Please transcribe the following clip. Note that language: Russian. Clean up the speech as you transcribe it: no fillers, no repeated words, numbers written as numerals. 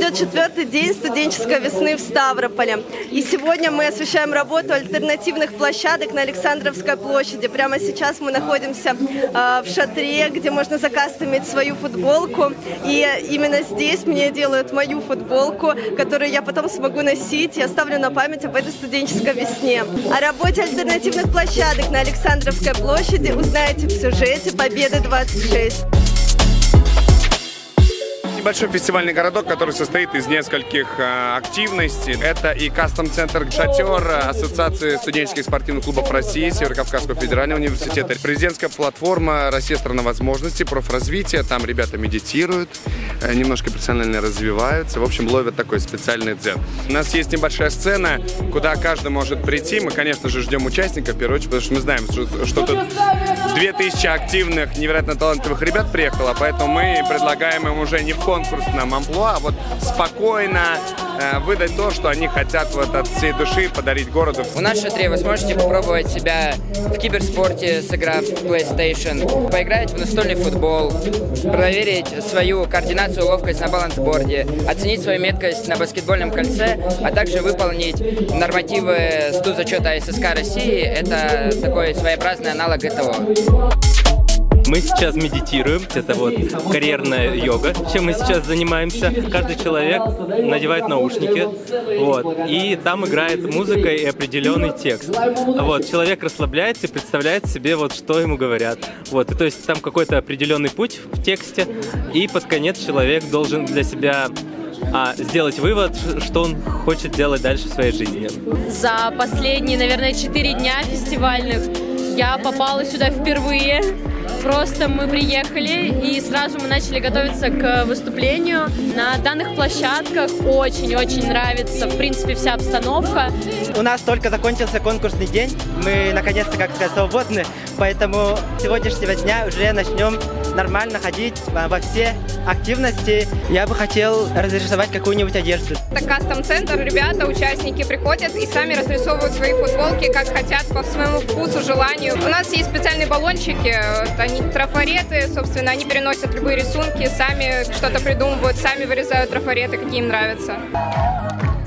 Идет 4-й день студенческой весны в Ставрополе. И сегодня мы освещаем работу альтернативных площадок на Александровской площади. Прямо сейчас мы находимся в шатре, где можно закастомить свою футболку. И именно здесь мне делают мою футболку, которую я потом смогу носить и оставлю на память об этой студенческой весне. О работе альтернативных площадок на Александровской площади узнаете в сюжете «Победы-26». Небольшой фестивальный городок, который состоит из нескольких активностей. Это и кастом-центр «Шатер», Ассоциации студенческих спортивных клубов России, Северо-Кавказского федерального университета, президентская платформа «Россия – страна возможностей», профразвитие. Там ребята медитируют, немножко профессионально развиваются. В общем, ловят такой специальный дзен. У нас есть небольшая сцена, куда каждый может прийти. Мы, конечно же, ждем участников, в первую очередь, потому что мы знаем, что тут 2000 активных, невероятно талантливых ребят приехало, поэтому мы предлагаем им уже не в конкурсном амплуа, а вот спокойно выдать то, что они хотят вот от всей души подарить городу. У нас в шатре вы сможете попробовать себя в киберспорте, сыграв в PlayStation, поиграть в настольный футбол, проверить свою координацию и ловкость на балансборде, оценить свою меткость на баскетбольном кольце, а также выполнить нормативы студзачета ССК России. Это такой своеобразный аналог ГТО. Мы сейчас медитируем, это вот карьерная йога, чем мы сейчас занимаемся. Каждый человек надевает наушники, вот, и там играет музыка и определенный текст. Вот, человек расслабляется и представляет себе, вот, что ему говорят. Вот, и, то есть там какой-то определенный путь в тексте, и под конец человек должен для себя сделать вывод, что он хочет делать дальше в своей жизни. За последние, наверное, 4 дня фестивальных я попала сюда впервые. Просто мы приехали и сразу мы начали готовиться к выступлению. На данных площадках очень-очень нравится, в принципе, вся обстановка. У нас только закончился конкурсный день. Мы, наконец-то, как сказать, свободны. Поэтому с сегодняшнего дня уже начнем нормально ходить во все активности. Я бы хотел разрисовать какую-нибудь одежду. Это кастом-центр. Ребята, участники приходят и сами разрисовывают свои футболки, как хотят, по своему вкусу, желанию. У нас есть специальные баллончики. Они трафареты, собственно, они переносят любые рисунки, сами что-то придумывают, сами вырезают трафареты, какие им нравятся.